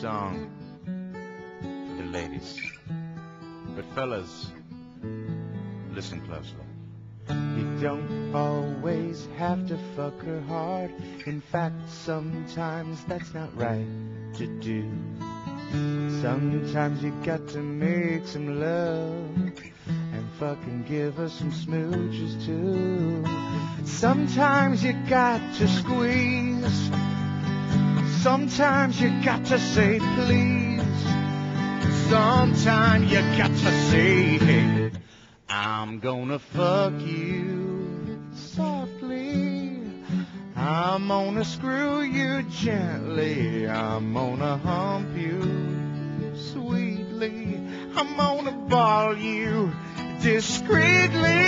song for the ladies. But fellas, listen closely. You don't always have to fuck her hard. In fact, sometimes that's not right to do. Sometimes you got to make some love and fucking give her some smooches too. Sometimes you got to squeeze. Sometimes you got to say please. Sometimes you got to say, hey, I'm gonna fuck you softly. I'm gonna screw you gently. I'm gonna hump you sweetly. I'm gonna ball you discreetly.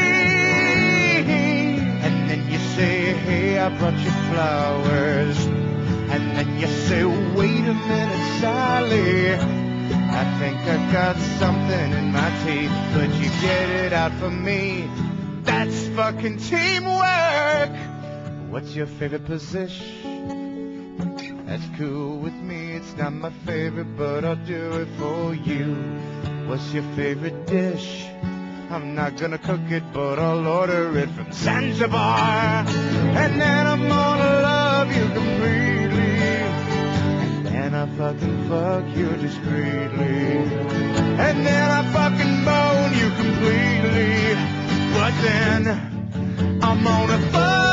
And then you say, hey, I brought you flowers. And then you say, wait a minute, Sally, I think I got something in my teeth. Could you get it out for me? That's fucking teamwork. What's your favorite position? That's cool with me. It's not my favorite, but I'll do it for you. What's your favorite dish? I'm not gonna cook it, but I'll order it from Zanzibar. And then I'm gonna love you completely. And then I fucking fuck you discreetly. And then I fucking bone you completely. But then I'm gonna fuck